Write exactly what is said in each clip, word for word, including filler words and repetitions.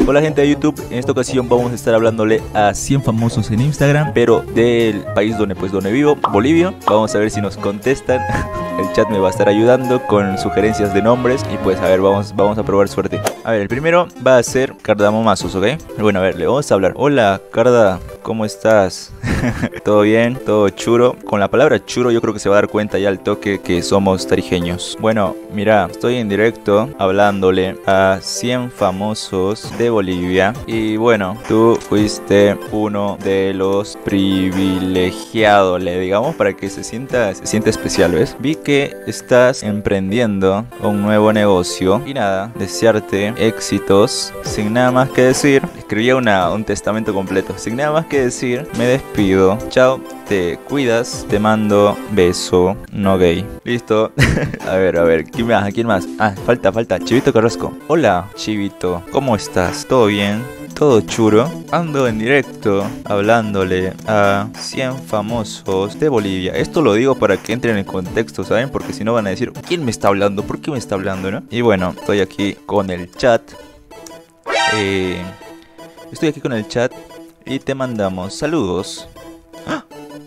Hola gente de YouTube, en esta ocasión vamos a estar hablándole a cien famosos en Instagram, pero del país donde pues donde vivo, Bolivia. Vamos a ver si nos contestan. El chat me va a estar ayudando con sugerencias de nombres y pues a ver, vamos, vamos a probar suerte. A ver, el primero va a ser Cardamomazos, ¿ok? Bueno, a ver, le vamos a hablar. Hola, Carda, ¿cómo estás? ¿Todo bien? ¿Todo churo? Con la palabra churo yo creo que se va a dar cuenta ya al toque que somos tarijeños. Bueno, mira, estoy en directo hablándole a cien famosos de Bolivia. Y bueno, tú fuiste uno de los privilegiados, le digamos, para que se sienta, se sienta especial, ¿ves? Vi que estás emprendiendo un nuevo negocio y nada, desearte éxitos. Sin nada más que decir, escribía una, un testamento completo. Sin nada más que decir, me despido. Chao, te cuidas, te mando beso, no gay. Listo. A ver, a ver, ¿quién más? ¿A quién más? Ah, falta, falta. Chivito Carrasco. Hola, Chivito, ¿cómo estás? ¿Todo bien? Todo churo. Ando en directo hablándole a cien famosos de Bolivia. Esto lo digo para que entren en contexto, ¿saben? Porque si no van a decir, ¿quién me está hablando? ¿Por qué me está hablando, no? Y bueno, estoy aquí con el chat. Eh, estoy aquí con el chat y te mandamos saludos. ¡Ah!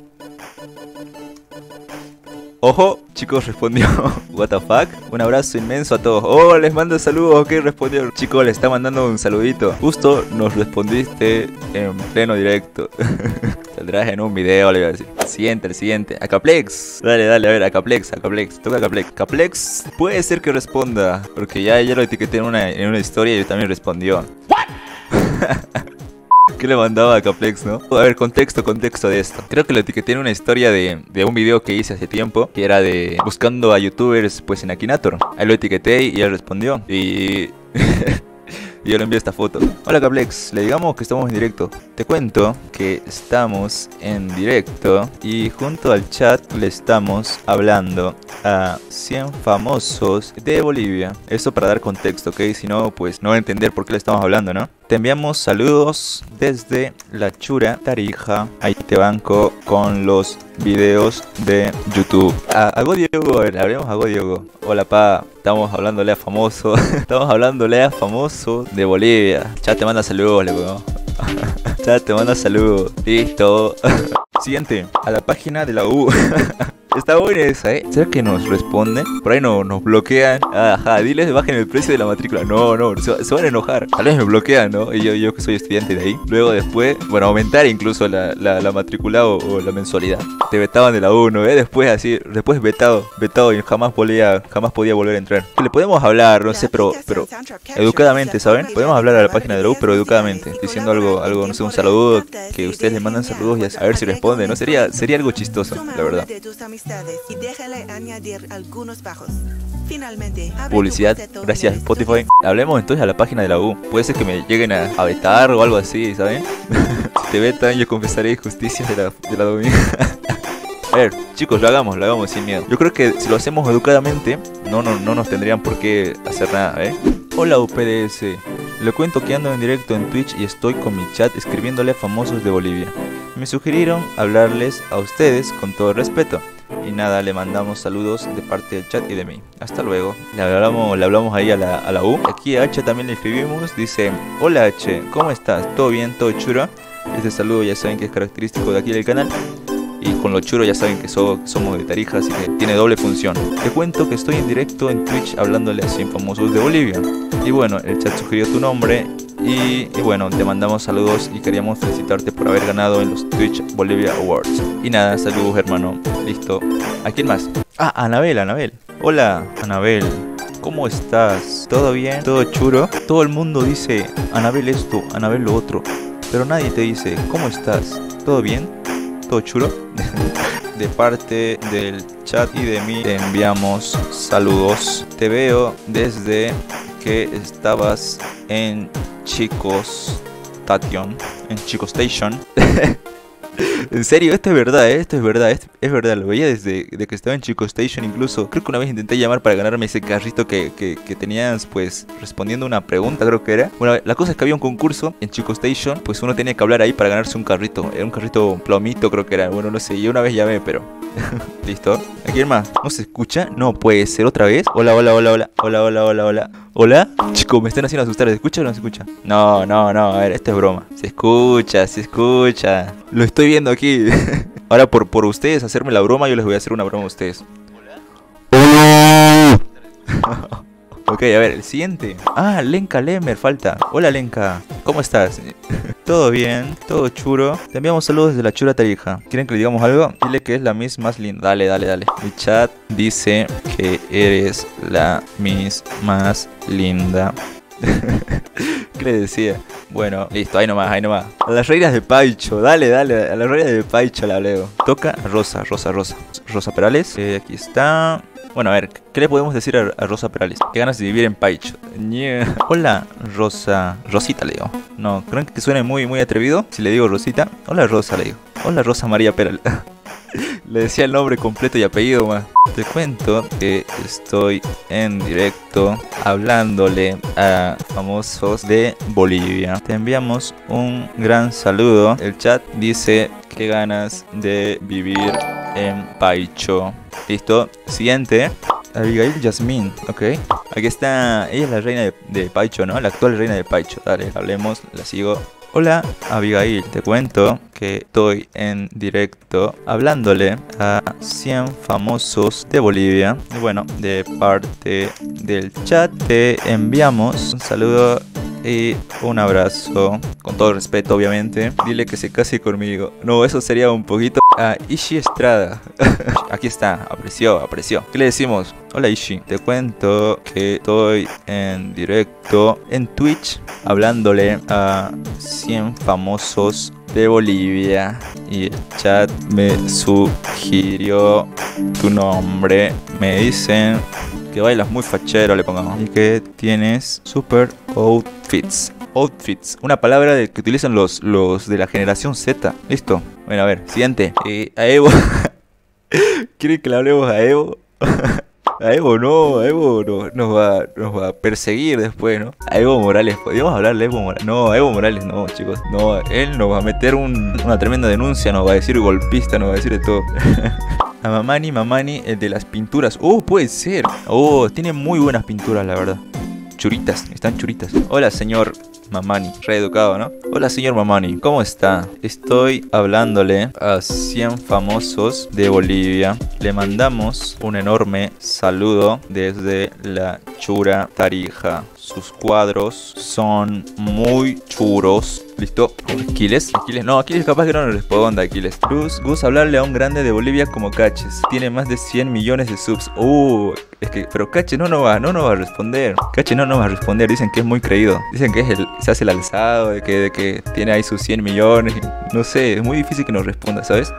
Ojo, chicos, respondió. What the fuck. Un abrazo inmenso a todos. Oh, les mando saludos. Ok, respondió. Chicos, le está mandando un saludito. Justo nos respondiste en pleno directo. Saldrás en un video, le voy a decir. Siguiente, el siguiente. Acaplex. Dale, dale, a ver, Acaplex, Acaplex. Toca Acaplex. Acaplex puede ser que responda. Porque ya, ya lo etiqueté en una, en una historia y también respondió. ¿What? ¿Qué le mandaba a Caplex, no? A ver, contexto, contexto de esto. Creo que lo etiqueté en una historia de, de un video que hice hace tiempo, que era de buscando a youtubers pues en Akinator. Ahí lo etiqueté y él respondió. Y... y yo le envié esta foto. Hola Caplex, le digamos que estamos en directo. Te cuento que estamos en directo y junto al chat le estamos hablando a cien famosos de Bolivia. Eso para dar contexto, ¿ok? Si no, pues no va a entender por qué le estamos hablando, ¿no? Te enviamos saludos desde la chura Tarija. Ahí te banco con los videos de YouTube. A, a Godiogo, a ver, hablemos a Godiogo. Hola pa, estamos hablándole a famosos. Estamos hablándole a famosos de Bolivia. Chat te manda saludos, loco. Chat te manda saludos. Listo. Siguiente, a la página de la U. Está buena esa, ¿eh? ¿Será que nos responden? Por ahí no, nos bloquean. Ajá, diles bajen el precio de la matrícula. No, no, se, se van a enojar. Tal vez me bloquean, ¿no? Y yo, yo que soy estudiante de ahí. Luego después, bueno, aumentar incluso la, la, la matrícula o, o la mensualidad. Te vetaban de la U, ¿no? ¿Eh? Después así, después vetado, vetado y jamás podía, jamás podía volver a entrar. Le podemos hablar, no sé, pero, pero educadamente, ¿saben? Podemos hablar a la página de la U, pero educadamente. Diciendo algo, algo, no sé, un saludo, que ustedes le mandan saludos y a ver si responden, ¿no? Sería, sería algo chistoso, la verdad. Y déjale añadir algunos bajos. Finalmente, publicidad, gracias Spotify. Hablemos entonces a la página de la U. Puede ser que me lleguen a, a vetar o algo así, ¿saben? Si te vetan, yo confesaré injusticias de la, de la dominio. A ver, chicos, lo hagamos, lo hagamos sin miedo. Yo creo que si lo hacemos educadamente, no, no, no nos tendrían por qué hacer nada, ¿eh? Hola U P D S. Le cuento que ando en directo en Twitch y estoy con mi chat escribiéndole a famosos de Bolivia. Me sugirieron hablarles a ustedes con todo respeto. Y nada, le mandamos saludos de parte del chat y de mí. Hasta luego. Le hablamos, le hablamos ahí a la, a la U. Aquí a H también le escribimos. Dice, hola H, ¿cómo estás? ¿Todo bien? ¿Todo churo? Este saludo ya saben que es característico de aquí del canal. Y con lo churo ya saben que so, somos de Tarija, así que tiene doble función. Te cuento que estoy en directo en Twitch hablándole a cien famosos de Bolivia. Y bueno, el chat sugirió tu nombre. Y, y bueno, te mandamos saludos y queríamos felicitarte por haber ganado en los Twitch Bolivia Awards. Y nada, saludos hermano. Listo. ¿A quién más? Ah, Anabel, Anabel. Hola, Anabel. ¿Cómo estás? ¿Todo bien? ¿Todo churo? Todo el mundo dice Anabel esto, Anabel lo otro. Pero nadie te dice, ¿cómo estás? ¿Todo bien? ¿Todo churo? De parte del chat y de mí te enviamos saludos. Te veo desde que estabas en Chicos Station, en Chicos Station. En serio, esto es verdad, ¿eh? Esto es verdad, esto es verdad. Lo veía desde de que estaba en Chico Station incluso. Creo que una vez intenté llamar para ganarme ese carrito que, que, que tenías, pues, respondiendo una pregunta, creo que era. Bueno, la cosa es que había un concurso en Chico Station, pues uno tenía que hablar ahí para ganarse un carrito. Era un carrito plomito, creo que era. Bueno, no sé, yo una vez llamé, pero... ¿Listo? ¿A quién más? ¿No se escucha? No puede ser, ¿otra vez? Hola, hola, hola, hola. Hola, hola, hola, hola. ¿Hola? Chicos, me están haciendo asustar. ¿Se escucha o no se escucha? No, no, no. A ver, esto es broma. Se escucha, se escucha. Lo estoy viendo aquí. Ahora, por, por ustedes hacerme la broma, yo les voy a hacer una broma a ustedes. ¡Hola! Ok, a ver, el siguiente. Ah, Lenka Lemer, falta. Hola, Lenka. ¿Cómo estás? Todo bien, todo churo. Te enviamos saludos desde la chura Tarija. ¿Quieren que le digamos algo? Dile que es la Miss más linda. Dale, dale, dale. Mi chat dice que eres la Miss más linda. ¿Qué le decía? Bueno, listo, ahí nomás, ahí nomás. A las reinas de Paicho, dale, dale. A las reinas de Paicho la leo. Toca Rosa, Rosa, Rosa. Rosa Perales. Eh, aquí está. Bueno, a ver, ¿qué le podemos decir a, a Rosa Perales? Qué ganas de vivir en Paicho. Yeah. Hola, Rosa. Rosita le digo. No, ¿creen que suene muy, muy atrevido? Si le digo Rosita. Hola, Rosa le digo. Hola, Rosa María Perales. Le decía el nombre completo y apellido más. Te cuento que estoy en directo hablándole a famosos de Bolivia. Te enviamos un gran saludo. El chat dice que ganas de vivir en Paicho. Listo. Siguiente. Abigail Yasmín. Ok. Aquí está. Ella es la reina de, de Paicho, ¿no? La actual reina de Paicho. Dale, hablemos. La sigo. Hola Abigail, te cuento que estoy en directo hablándole a cien famosos de Bolivia. Y bueno, de parte del chat te enviamos un saludo y un abrazo. Con todo respeto, obviamente. Dile que se case conmigo. No, eso sería un poquito... A Ishi Estrada. Aquí está, apreció, apreció. ¿Qué le decimos? Hola Ishi, te cuento que estoy en directo en Twitch hablándole a cien famosos de Bolivia y el chat me sugirió tu nombre. Me dicen que bailas muy fachero, le pongamos, y que tienes super outfits. Outfits, una palabra de, que utilizan los, los de la generación Z. Listo. Bueno, a ver, siguiente. Eh, a Evo. ¿Quieren que le hablemos a Evo? A Evo no, a Evo no, nos, va, nos va a perseguir después, ¿no? A Evo Morales, ¿podríamos hablarle a Evo Morales? No, a Evo Morales no, chicos. No, él nos va a meter un, una tremenda denuncia, nos va a decir golpista, nos va a decir de todo. A Mamani, Mamani, el de las pinturas. Oh, puede ser. Oh, tiene muy buenas pinturas, la verdad. Churitas, están churitas. Hola, señor Mamani, reeducado, ¿no? Hola, señor Mamani, ¿cómo está? Estoy hablándole a cien famosos de Bolivia. Le mandamos un enorme saludo desde la chura Tarija. Sus cuadros son muy churos. ¿Listo? Aquiles, Aquiles, no, Aquiles capaz que no nos responda, Aquiles. Gus, Gus, hablarle a un grande de Bolivia como Caches. Tiene más de cien millones de subs. Uh, es que, pero Caches no nos va, no nos va a responder. Caches no nos va a responder, dicen que es muy creído. Dicen que es el, se hace el alzado, de que, de que tiene ahí sus cien millones. No sé, es muy difícil que nos responda, ¿sabes?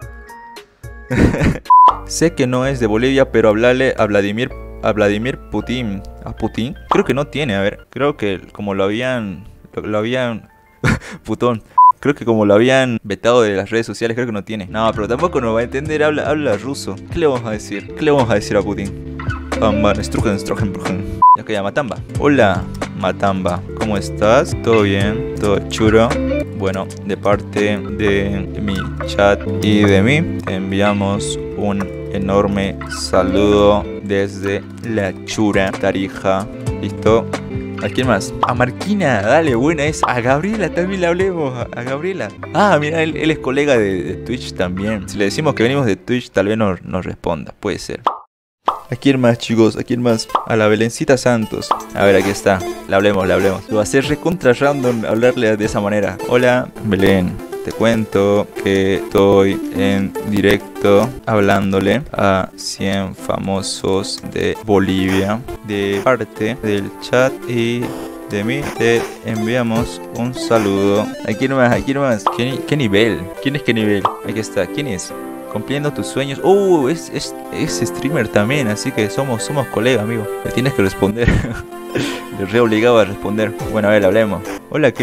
Sé que no es de Bolivia, pero hablarle a Vladimir, a Vladimir Putin. ¿A Putin? Creo que no tiene, a ver. Creo que como lo habían, lo, lo habían... Putón. Creo que como lo habían vetado de las redes sociales, creo que no tiene. No, pero tampoco nos va a entender, habla, habla ruso. ¿Qué le vamos a decir? ¿Qué le vamos a decir a Putin? Pamban, Strugen, Strugen, Strugen. Ya que ya, Matamba. Hola, Matamba. ¿Cómo estás? ¿Todo bien? ¿Todo churo? Bueno, de parte de mi chat y de mí, te enviamos un enorme saludo desde la chura Tarija. ¿Listo? ¿A quién más? A Marquina, dale, buena es. A Gabriela también le hablemos. A, a Gabriela. Ah, mira, él, él es colega de, de Twitch también. Si le decimos que venimos de Twitch, tal vez nos, nos responda. Puede ser. ¿A quién más, chicos? ¿A quién más? A la Belencita Santos. A ver, aquí está. Le hablemos, le hablemos. Lo va a hacer recontra random hablarle de esa manera. Hola, Belén. Te cuento que estoy en directo hablándole a cien famosos de Bolivia. De parte del chat y de mí te enviamos un saludo. ¿A quién más? ¿A quién más? ¿Qué, qué nivel? ¿Quién es qué nivel? Aquí está. ¿Quién es? Cumpliendo tus sueños. Uh, es, es, es streamer también, así que somos, somos colegas, amigo. Le tienes que responder. Le re obligado a responder. Bueno, a ver, hablemos. Hola, Kenny.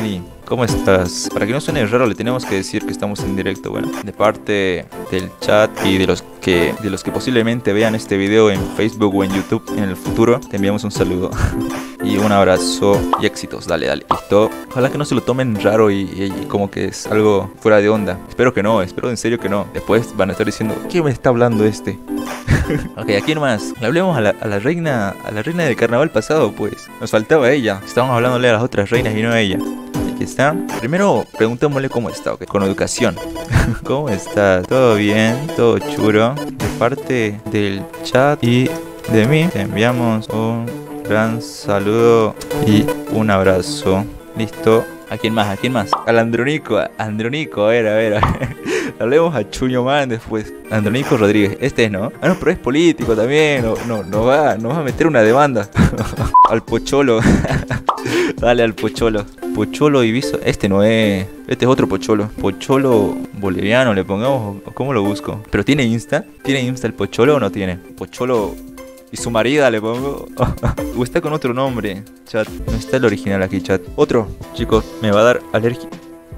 ¿cómo estás? Para que no suene raro le tenemos que decir que estamos en directo. Bueno, de parte del chat y de los que de los que posiblemente vean este video en Facebook o en YouTube en el futuro, te enviamos un saludo y un abrazo y éxitos. Dale, dale, listo. Ojalá que no se lo tomen raro y, y, y como que es algo fuera de onda. Espero que no, espero en serio que no. Después van a estar diciendo, ¿qué me está hablando este? Ok, ¿a quién más? Le hablemos a la, a la reina a la reina del carnaval pasado, pues. Nos faltaba ella. Estábamos hablándole a las otras reinas y no a ella. Aquí está. Primero preguntémosle cómo está, ok. Con educación. ¿Cómo estás? ¿Todo bien? ¿Todo churo? De parte del chat y de mí te enviamos un gran saludo y un abrazo. Listo. ¿A quién más? ¿A quién más? Al Andronico. Andronico, a ver, a ver, a ver. Hablemos a Chuño Man después. Andronico Rodríguez. Este es, ¿no? Ah, no, pero es político también. No, no, no va, no va a meter una demanda. Al Pocholo. Dale al Pocholo. Pocholo Ibiza. Este no es. Este es otro Pocholo. Pocholo boliviano, le pongamos. ¿Cómo lo busco? ¿Pero tiene Insta? ¿Tiene Insta el Pocholo o no tiene? Pocholo. Y su marida le pongo. O está con otro nombre. Chat. No está el original aquí, chat. Otro. Chicos, me va a dar alergia.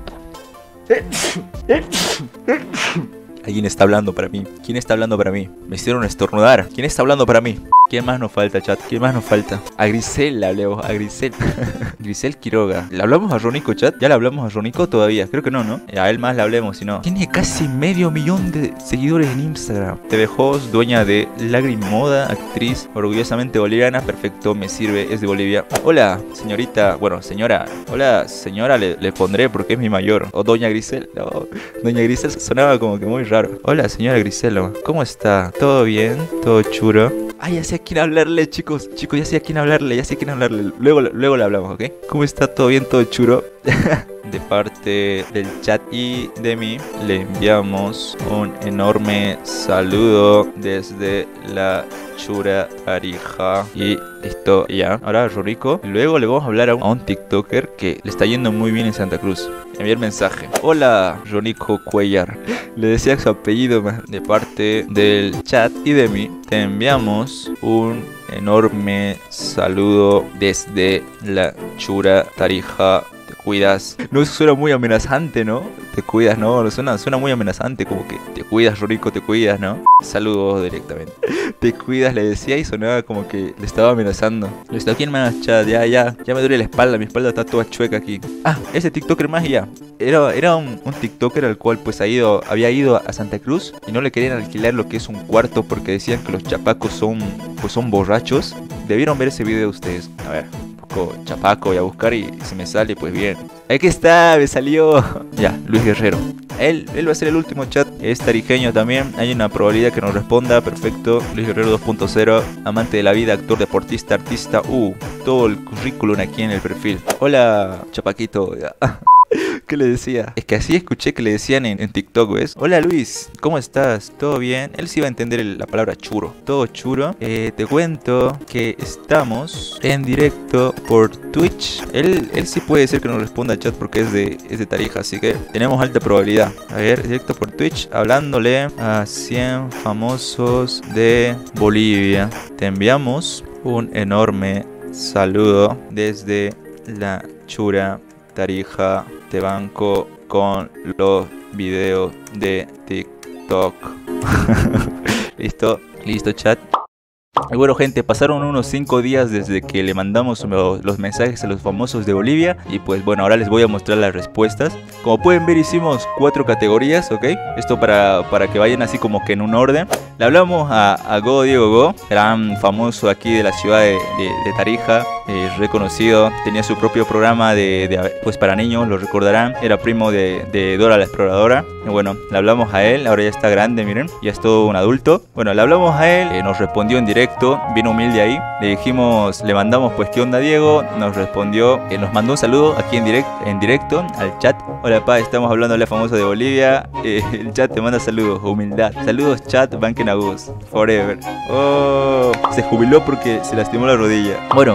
Alguien está hablando para mí. ¿Quién está hablando para mí? Me hicieron estornudar. ¿Quién está hablando para mí? ¿Quién más nos falta, chat? ¿Quién más nos falta? A Grisel le hablemos, a Grisel. Grisel Quiroga. ¿Le hablamos a Ronico, chat? ¿Ya le hablamos a Ronico todavía? Creo que no, ¿no? A él más le hablemos, si no. Tiene casi medio millón de seguidores en Instagram. T V Host, dueña de Lagrimoda, actriz orgullosamente boliviana. Perfecto, me sirve, es de Bolivia. Hola, señorita. Bueno, señora. Hola, señora, le, le pondré porque es mi mayor. O doña Grisel. No, doña Grisel sonaba como que muy raro. Hola, señora Griselo. ¿Cómo está? ¿Todo bien? ¿Todo churo? Ay, ya sé a quién hablarle, chicos. Chicos, ya sé a quién hablarle, ya sé a quién hablarle. Luego, luego le hablamos, ¿ok? ¿Cómo está? ¿Todo bien? ¿Todo churo? De parte del chat y de mí, le enviamos un enorme saludo desde la Chura Tarija. Y listo, ya. Ahora Rorico. Luego le vamos a hablar a un, a un TikToker que le está yendo muy bien en Santa Cruz. Enviar mensaje. Hola, Ronico Cuellar. Le decía su apellido más. De parte del chat y de mí, te enviamos un enorme saludo desde la Chura Tarija. Te cuidas. No, eso suena muy amenazante, ¿no? Te cuidas, ¿no? Suena, suena muy amenazante, como que te cuidas, Rorico, te cuidas, ¿no? Saludos directamente. Te cuidas, le decía y sonaba como que le estaba amenazando. Listo, ¿quién más, chat? Ya, ya, ya me duele la espalda, mi espalda está toda chueca aquí. Ah, ese TikToker más y ya. Era, era un, un TikToker al cual pues ha ido, había ido a Santa Cruz y no le querían alquilar lo que es un cuarto porque decían que los chapacos son, pues son borrachos. Debieron ver ese video ustedes. A ver. Chapaco, voy a buscar y si me sale, pues bien. Aquí está, me salió. Ya, Luis Guerrero. Él, él va a ser el último, chat. Es tarijeño también. Hay una probabilidad que nos responda. Perfecto. Luis Guerrero dos punto cero. Amante de la vida, actor, deportista, artista. Uh, todo el currículum aquí en el perfil. Hola, Chapaquito. ¿Qué le decía? Es que así escuché que le decían en, en TikTok, ¿ves? Hola Luis, ¿cómo estás? ¿Todo bien? Él sí iba a entender el, la palabra churo. Todo churo. Eh, te cuento que estamos en directo por Twitch. Él, él sí puede ser que nos responda al chat porque es de, es de Tarija, así que tenemos alta probabilidad. A ver, directo por Twitch, hablándole a cien famosos de Bolivia. Te enviamos un enorme saludo desde la Chura Tarija. Te banco con los videos de TikTok. Listo, listo, chat. Y bueno, gente, pasaron unos cinco días desde que le mandamos los, los mensajes a los famosos de Bolivia. Y pues bueno, ahora les voy a mostrar las respuestas. Como pueden ver, hicimos cuatro categorías, ¿ok? Esto para, para que vayan así como que en un orden. Le hablamos a, a Go Diego Go, gran famoso aquí de la ciudad de, de, de Tarija, eh, reconocido. Tenía su propio programa de, de pues para niños, lo recordarán. Era primo de, de Dora la Exploradora. Y bueno, le hablamos a él, ahora ya está grande, miren, ya es todo un adulto. Bueno, le hablamos a él, eh, nos respondió en directo, bien humilde ahí. Le dijimos, le mandamos pues qué onda Diego, nos respondió, eh, nos mandó un saludo aquí en, direct, en directo al chat. Hola pa, estamos hablando de la famosa de Bolivia. Eh, el chat te manda saludos, humildad. Saludos chat, banquen a Gus, forever. Oh, se jubiló porque se lastimó la rodilla. Bueno, este es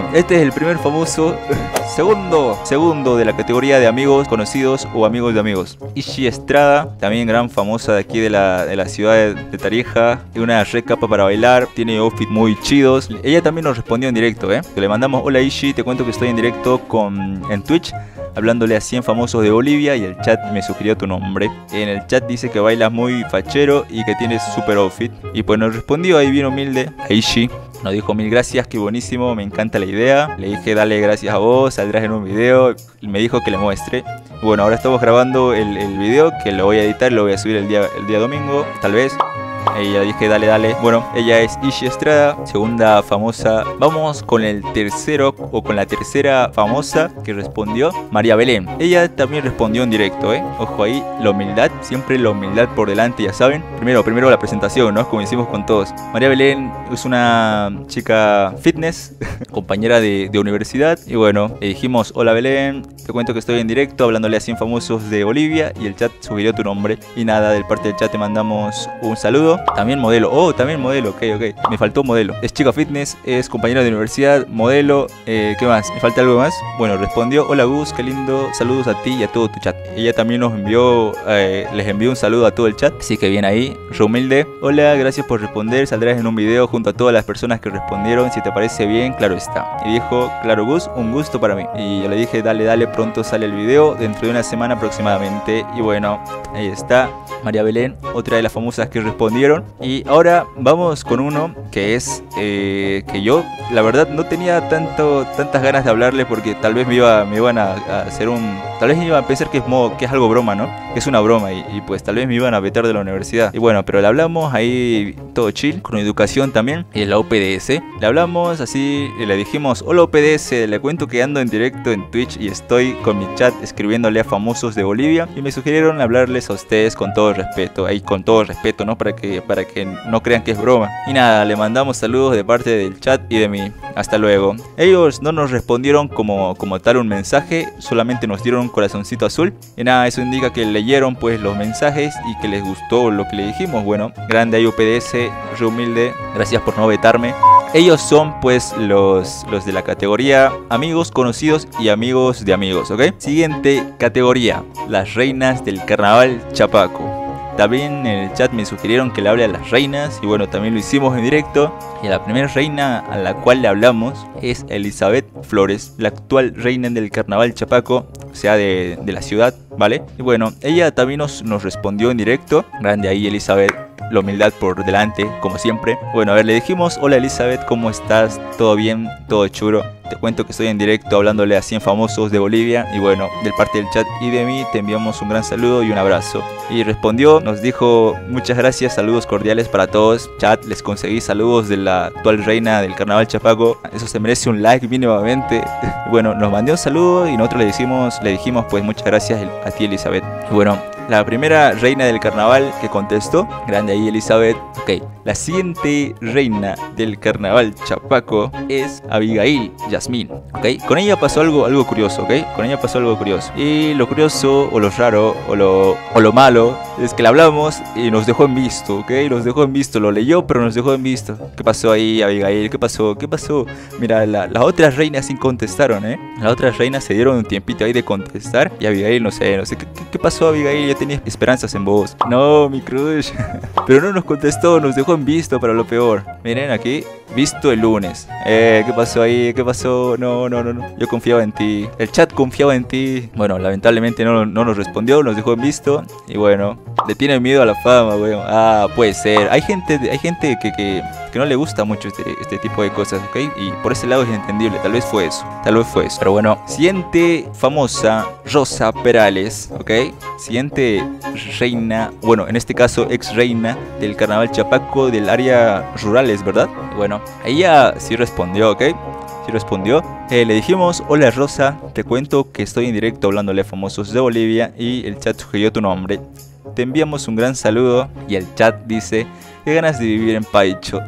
el primer famoso, segundo, segundo de la categoría de amigos conocidos o amigos de amigos. Ishi Estrada, también gran famosa de aquí de la, de la ciudad de, de Tarija. Una re capa para bailar, tiene outfits muy chidos. Ella también nos respondió en directo, ¿eh? Le mandamos, hola Ishi, te cuento que estoy en directo con, en Twitch, hablándole a cien famosos de Bolivia, y el chat me sugirió tu nombre. En el chat dice que bailas muy fachero y que tienes super outfit. Y pues nos respondió ahí bien humilde a Ishi. Nos dijo mil gracias, qué buenísimo, me encanta la idea. Le dije dale gracias a vos, saldrás en un video. Y me dijo que le muestre. Y bueno, ahora estamos grabando el, el video, que lo voy a editar, lo voy a subir el día, el día domingo, tal vez. Y ya dije dale dale. Bueno, ella es Ishi Estrada, segunda famosa. Vamos con el tercero o con la tercera famosa que respondió, María Belén. Ella también respondió en directo, eh. Ojo ahí, la humildad, siempre la humildad por delante, ya saben. Primero, primero la presentación, ¿no? Como hicimos con todos. María Belén es una chica fitness, compañera de, de universidad. Y bueno, le dijimos hola Belén, te cuento que estoy en directo hablándole a cien famosos de Bolivia, y el chat sugirió tu nombre. Y nada, del parte del chat te mandamos un saludo. También modelo, oh, también modelo, ok, ok. Me faltó modelo. Es chica fitness, es compañera de universidad, modelo. Eh, ¿Qué más? ¿Me falta algo más? Bueno, respondió, hola Gus, qué lindo. Saludos a ti y a todo tu chat. Ella también nos envió, eh, les envió un saludo a todo el chat. Así que bien ahí, re humilde. Hola, gracias por responder. Saldrás en un video junto a todas las personas que respondieron. Si te parece bien, claro está. Y dijo, claro Gus, un gusto para mí. Y yo le dije, dale, dale, pronto sale el video, dentro de una semana aproximadamente. Y bueno, ahí está. María Belén, otra de las famosas que respondieron. Y ahora vamos con uno que es eh, que yo la verdad no tenía tanto tantas ganas de hablarle, porque tal vez me iba me iban a, a hacer un tal vez me iban a pensar que es modo, que es algo broma, ¿no? Que es una broma y, y pues tal vez me iban a vetar de la universidad. Y bueno, pero le hablamos ahí todo chill, con educación también, y en la U P D S. Le hablamos así y le dijimos, hola U P D S, le cuento que ando en directo en Twitch y estoy con mi chat escribiéndole a famosos de Bolivia, y me sugirieron hablarles a ustedes con todo respeto, ahí con todo respeto, ¿no? Para que para que no crean que es broma. Y nada, le mandamos saludos de parte del chat y de mí. Hasta luego. Ellos no nos respondieron como, como tal un mensaje, solamente nos dieron un corazoncito azul. Y nada, eso indica que leyeron pues los mensajes y que les gustó lo que le dijimos. Bueno, grande ahí U P D S, re humilde, gracias por no vetarme. Ellos son pues los, los de la categoría amigos conocidos y amigos de amigos, ¿ok? Siguiente categoría, las reinas del carnaval Chapaco. También en el chat me sugirieron que le hable a las reinas, y bueno, también lo hicimos en directo. Y la primera reina a la cual le hablamos es Elizabeth Flores, la actual reina del carnaval Chapaco, o sea de, de la ciudad, ¿vale? Y bueno, ella también nos, nos respondió en directo. Grande ahí Elizabeth, la humildad por delante, como siempre. Bueno, a ver, le dijimos, hola Elizabeth, ¿cómo estás? ¿Todo bien? ¿Todo churo? Te cuento que estoy en directo hablándole a cien famosos de Bolivia. Y bueno, del parte del chat y de mí te enviamos un gran saludo y un abrazo. Y respondió, nos dijo, muchas gracias, saludos cordiales para todos. Chat, les conseguí saludos de la actual reina del carnaval Chapaco. Eso se merece un like mínimamente. Bueno, nos mandó un saludo y nosotros le dijimos, le dijimos pues muchas gracias a ti Elizabeth. Y bueno, la primera reina del carnaval que contestó, grande ahí Elizabeth. Ok, la siguiente reina del carnaval Chapaco es Abigail Yasmín. Ok, con ella pasó algo, algo curioso, ok, con ella pasó algo curioso. Y lo curioso, o lo raro, o lo, o lo malo, es que le hablamos y nos dejó en visto, ok, nos dejó en visto, lo leyó pero nos dejó en visto. ¿Qué pasó ahí Abigail? ¿Qué pasó? ¿Qué pasó? Mira, la, las otras reinas sí contestaron, eh. Las otras reinas se dieron un tiempito ahí de contestar y Abigail no sé, no sé, ¿qué, qué pasó Abigail? Ya tenía esperanzas en vos. No, mi crush. Pero no nos contestó, nos dejó en visto para lo peor. Miren aquí, visto el lunes. Eh, ¿qué pasó ahí? ¿Qué pasó? No, no, no, no. Yo confiaba en ti. El chat confiaba en ti. Bueno, lamentablemente no, no nos respondió, nos dejó en visto. Y bueno, le tiene miedo a la fama, weón. Ah, puede ser. Hay gente, hay gente que, que, que no le gusta mucho este, este tipo de cosas, ¿ok? Y por ese lado es entendible. Tal vez fue eso. Tal vez fue eso. Pero bueno, siguiente famosa, Rosa Perales, ¿ok? Siguiente reina, bueno, en este caso ex reina del carnaval Chapaco del área rurales, ¿verdad? Bueno, ella sí respondió, ¿ok? Sí respondió. Eh, le dijimos, hola Rosa, te cuento que estoy en directo hablándole a famosos de Bolivia y el chat sugirió tu nombre. Te enviamos un gran saludo y el chat dice, qué ganas de vivir en Paicho.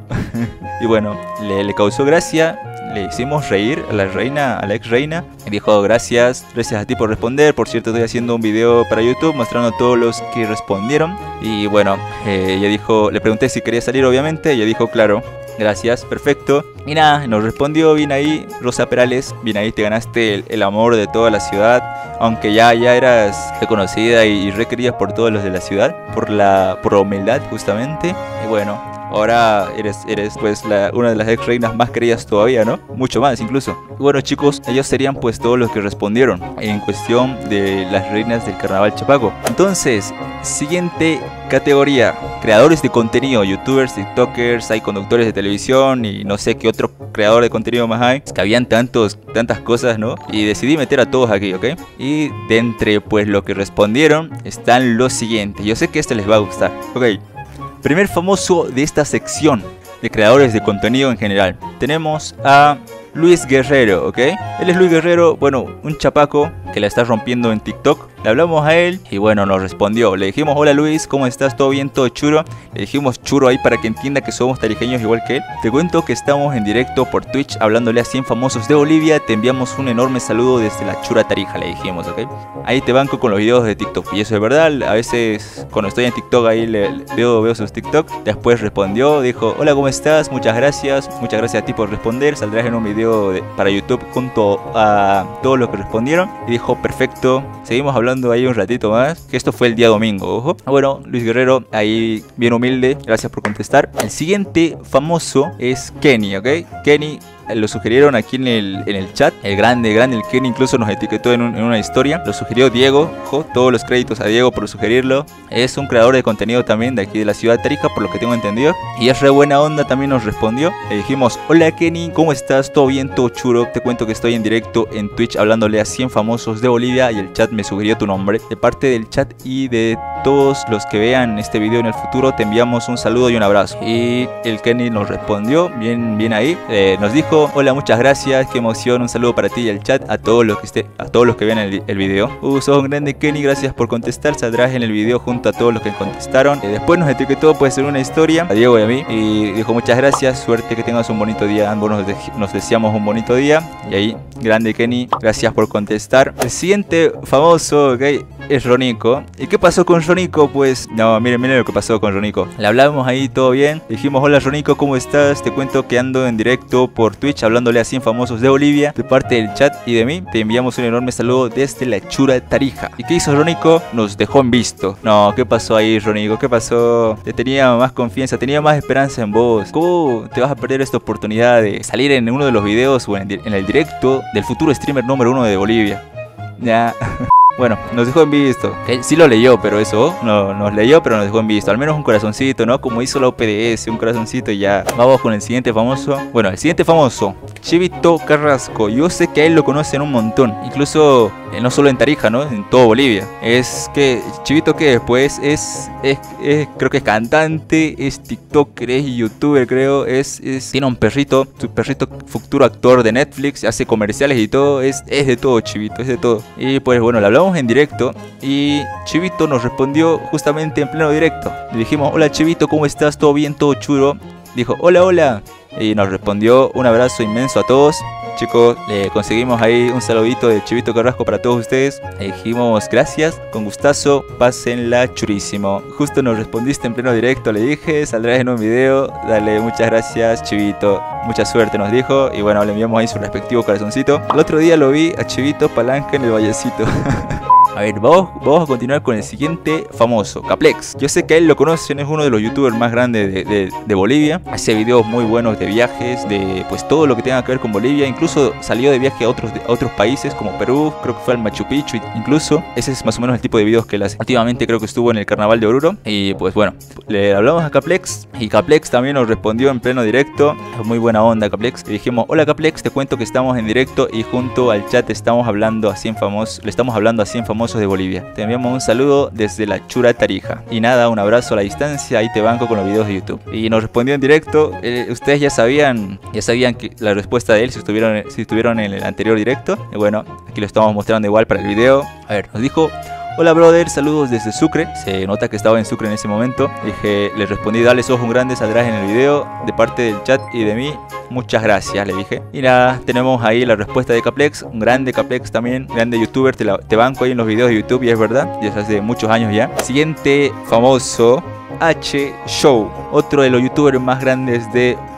Y bueno, le, le causó gracia. Le hicimos reír a la reina, a la ex reina. Y dijo, gracias, gracias a ti por responder. Por cierto, estoy haciendo un video para YouTube mostrando a todos los que respondieron. Y bueno, eh, ella dijo, le pregunté si quería salir obviamente. Ella dijo, claro. Gracias, perfecto. Y nada, nos respondió bien ahí, Rosa Perales, bien ahí te ganaste el, el amor de toda la ciudad. Aunque ya, ya eras reconocida y, y requerida por todos los de la ciudad, por la, por la humildad justamente. Y bueno, ahora eres, eres pues la, una de las ex reinas más queridas todavía, ¿no? Mucho más incluso. Y bueno chicos, ellos serían pues todos los que respondieron en cuestión de las reinas del carnaval chapaco. Entonces, siguiente categoría: creadores de contenido, youtubers, tiktokers, hay conductores de televisión y no sé qué otro creador de contenido más hay. Es que habían tantos, tantas cosas, ¿no? Y decidí meter a todos aquí, ¿ok? Y de entre pues lo que respondieron están los siguientes. Yo sé que este les va a gustar, ¿ok? Primer famoso de esta sección de creadores de contenido en general, tenemos a Luis Guerrero, ¿ok? Él es Luis Guerrero, bueno, un chapaco que la está rompiendo en TikTok. Le hablamos a él y bueno, nos respondió. Le dijimos: hola Luis, ¿cómo estás? ¿Todo bien? ¿Todo churo? Le dijimos churo ahí para que entienda que somos tarijeños igual que él. Te cuento que estamos en directo por Twitch hablándole a cien famosos de Bolivia. Te enviamos un enorme saludo desde la chura Tarija, le dijimos, ¿ok? Ahí te banco con los videos de TikTok. Y eso es verdad, a veces cuando estoy en TikTok ahí le, le veo, veo sus TikTok. Después respondió, dijo: hola, ¿cómo estás? Muchas gracias. Muchas gracias a ti por responder. Saldrás en un video de, para YouTube junto a todos los que respondieron. Y dijo: perfecto. Seguimos hablando ahí un ratito más, que esto fue el día domingo, ojo. Bueno, Luis Guerrero, ahí bien humilde, gracias por contestar. El siguiente famoso es Kenny, ¿ok? Kenny lo sugirieron aquí en el, en el chat. El grande, grande, el Kenny incluso nos etiquetó en, un, en una historia. Lo sugirió Diego, ojo, todos los créditos a Diego por sugerirlo. Es un creador de contenido también de aquí de la ciudad de Tarija, por lo que tengo entendido. Y es re buena onda, también nos respondió. Le dijimos: hola Kenny, ¿cómo estás? ¿Todo bien? ¿Todo churo? Te cuento que estoy en directo en Twitch hablándole a cien famosos de Bolivia y el chat me sugirió tu nombre. De parte del chat y de todos los que vean este video en el futuro, te enviamos un saludo y un abrazo. Y el Kenny nos respondió, bien, bien ahí. Eh, nos dijo: hola, muchas gracias, qué emoción, un saludo para ti y al chat, a todos los que esté, a todos los que vean el, el video. Uh, sos un grande Kenny, gracias por contestar, saldrás en el video junto a todos los que contestaron. Eh, después nos etiquetó pues en una historia a Diego y a mí y dijo: muchas gracias, suerte, que tengas un bonito día. Ambos nos, de nos deseamos un bonito día. Y ahí, grande Kenny, gracias por contestar. El siguiente famoso, ok, es Ronico. ¿Y qué pasó con Ronico? Pues, no, miren, miren lo que pasó con Ronico. Le hablamos ahí, todo bien. Le dijimos: hola Ronico, ¿cómo estás? Te cuento que ando en directo por Twitch hablándole a cien famosos de Bolivia. De parte del chat y de mí, te enviamos un enorme saludo desde la chura Tarija. ¿Y qué hizo Ronico? Nos dejó en visto. No, ¿qué pasó ahí, Ronico? ¿Qué pasó? Te tenía más confianza, tenía más esperanza en vos. ¿Cómo te vas a perder esta oportunidad de salir en uno de los videos o en, en el directo del futuro streamer número uno de Bolivia? Ya. Bueno, nos dejó en visto. Que sí lo leyó, pero eso no nos leyó, pero nos dejó en visto. Al menos un corazoncito, ¿no? Como hizo la O P D S, un corazoncito y ya. Vamos con el siguiente famoso. Bueno, el siguiente famoso, Chivito Carrasco. Yo sé que a él lo conocen un montón. Incluso eh, no solo en Tarija, ¿no? En todo Bolivia. Es que Chivito, ¿qué? Pues es, es, es creo que es cantante, es tiktoker, es youtuber, creo. Es, es tiene un perrito, su perrito futuro actor de Netflix, hace comerciales y todo. Es, es de todo, Chivito, es de todo. Y pues bueno, le hablamos en directo y Chivito nos respondió justamente en pleno directo. Le dijimos: hola Chivito, ¿cómo estás? ¿Todo bien? ¿Todo churo? Dijo: hola, hola. Y nos respondió: un abrazo inmenso a todos. Chicos, le conseguimos ahí un saludito de Chivito Carrasco para todos ustedes. Le dijimos: gracias, con gustazo, pásenla churísimo. Justo nos respondiste en pleno directo, le dije: saldrás en un video. Dale, muchas gracias Chivito, mucha suerte, nos dijo. Y bueno, le enviamos ahí su respectivo corazoncito. El otro día lo vi a Chivito Palanca en el Vallecito. A ver, vamos, vamos a continuar con el siguiente famoso, Caplex. Yo sé que a él lo conocen, es uno de los youtubers más grandes de, de, de Bolivia. Hace videos muy buenos de viajes, de pues todo lo que tenga que ver con Bolivia. Incluso salió de viaje a otros, a otros países como Perú, creo que fue al Machu Picchu. Incluso ese es más o menos el tipo de videos que él hace. Últimamente creo que estuvo en el carnaval de Oruro. Y pues bueno, le hablamos a Caplex y Caplex también nos respondió en pleno directo. Muy buena onda Caplex. Le dijimos: hola Caplex, te cuento que estamos en directo y junto al chat estamos hablando a cien famosos, le estamos hablando a cien famosos de Bolivia. Te enviamos un saludo desde la chura Tarija. Y nada, un abrazo a la distancia. Ahí te banco con los videos de YouTube. Y nos respondió en directo. Eh, ustedes ya sabían, ya sabían que la respuesta de él si estuvieron, si estuvieron en el anterior directo. Y bueno, aquí lo estamos mostrando igual para el video. A ver, nos dijo: hola brother, saludos desde Sucre. Se nota que estaba en Sucre en ese momento. Dije, le respondí: dale, sos un grande, saldrás en el video. De parte del chat y de mí, muchas gracias, le dije. Y nada, tenemos ahí la respuesta de Caplex. Un grande Caplex también, grande youtuber. Te, la, te banco ahí en los videos de YouTube y es verdad, desde hace muchos años ya. Siguiente famoso, H Show, otro de los youtubers más grandes de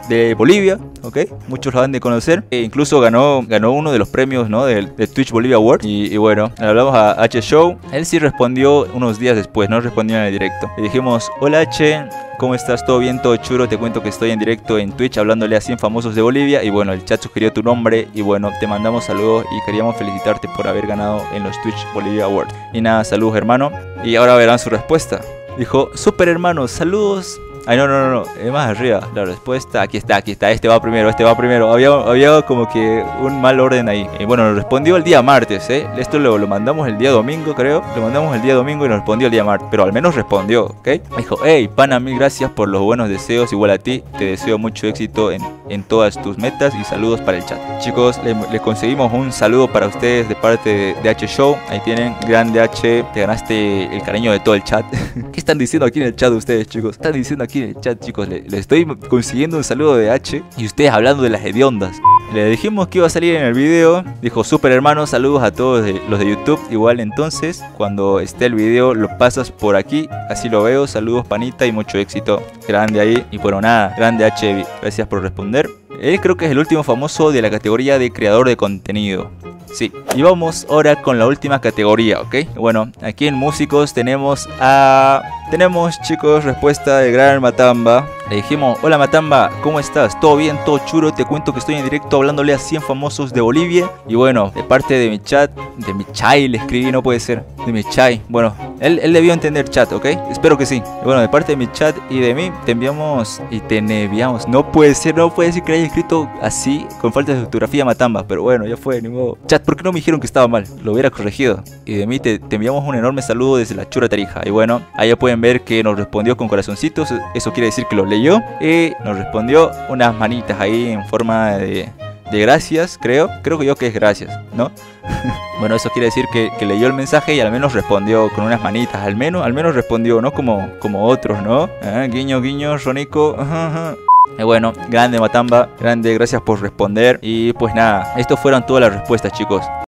de Bolivia, ¿ok? Muchos lo han de conocer. E incluso ganó, ganó uno de los premios, ¿no? De, de Twitch Bolivia Awards. Y, y bueno, le hablamos a H Show. Él sí respondió unos días después, no respondió en el directo. Le dijimos, hola H, ¿cómo estás? ¿Todo bien? ¿Todo churo? Te cuento que estoy en directo en Twitch hablándole a cien famosos de Bolivia. Y bueno, el chat sugirió tu nombre. Y bueno, te mandamos saludos y queríamos felicitarte por haber ganado en los Twitch Bolivia Awards. Y nada, saludos hermano. Y ahora verán su respuesta. Dijo, super hermano, saludos. Ay, no, no, no, no, es más arriba. La respuesta, aquí está, aquí está. Este va primero, este va primero. Había, había como que un mal orden ahí. Y bueno, nos respondió el día martes, ¿eh? Esto lo, lo mandamos el día domingo, creo. Lo mandamos el día domingo y nos respondió el día martes. Pero al menos respondió, ¿ok? Me dijo, hey, pana, mil gracias por los buenos deseos. Igual a ti, te deseo mucho éxito en, en todas tus metas y saludos para el chat. Chicos, le, le conseguimos un saludo para ustedes de parte de, de H Show. Ahí tienen, grande H, te ganaste el cariño de todo el chat. ¿Qué están diciendo aquí en el chat ustedes, chicos? Están diciendo aquí en el chat, chicos, le, le estoy consiguiendo un saludo de H y ustedes hablando de las hediondas. Le dijimos que iba a salir en el video. Dijo, super hermano, saludos a todos de, los de YouTube. Igual entonces, cuando esté el video lo pasas por aquí, así lo veo. Saludos panita y mucho éxito. Grande ahí. Y bueno, nada, grande H, gracias por responder. Él creo que es el último famoso de la categoría de creador de contenido. Sí, y vamos ahora con la última categoría, ¿ok? Bueno, aquí en músicos tenemos a... Tenemos, chicos, respuesta de gran Matamba. Le dijimos, hola Matamba, ¿cómo estás? ¿Todo bien? ¿Todo churo? Te cuento que estoy en directo hablándole a cien famosos de Bolivia. Y bueno, de parte de mi chat, de mi chai le escribí, no puede ser. De mi chai, bueno, él, él debió entender chat, ¿ok? Espero que sí. Y bueno, de parte de mi chat y de mí, te enviamos y te enviamos. No puede ser, no puede ser que haya escrito así, con falta de ortografía Matamba. Pero bueno, ya fue, ni modo. Chat, ¿por qué no me dijeron que estaba mal? Lo hubiera corregido. Y de mí te, te enviamos un enorme saludo desde la Chura Tarija. Y bueno, ahí ya pueden ver que nos respondió con corazoncitos. Eso quiere decir que lo leyó. Y nos respondió unas manitas ahí en forma de, de gracias, creo. Creo que yo que es gracias, ¿no? Bueno, eso quiere decir que, que leyó el mensaje y al menos respondió con unas manitas. Al menos, al menos respondió, no como, como otros, ¿no? ¿Eh? Guiño, guiño, Ronico. Ajá, ajá. Y bueno, grande Matamba, grande, gracias por responder. Y pues nada, estas fueron todas las respuestas, chicos.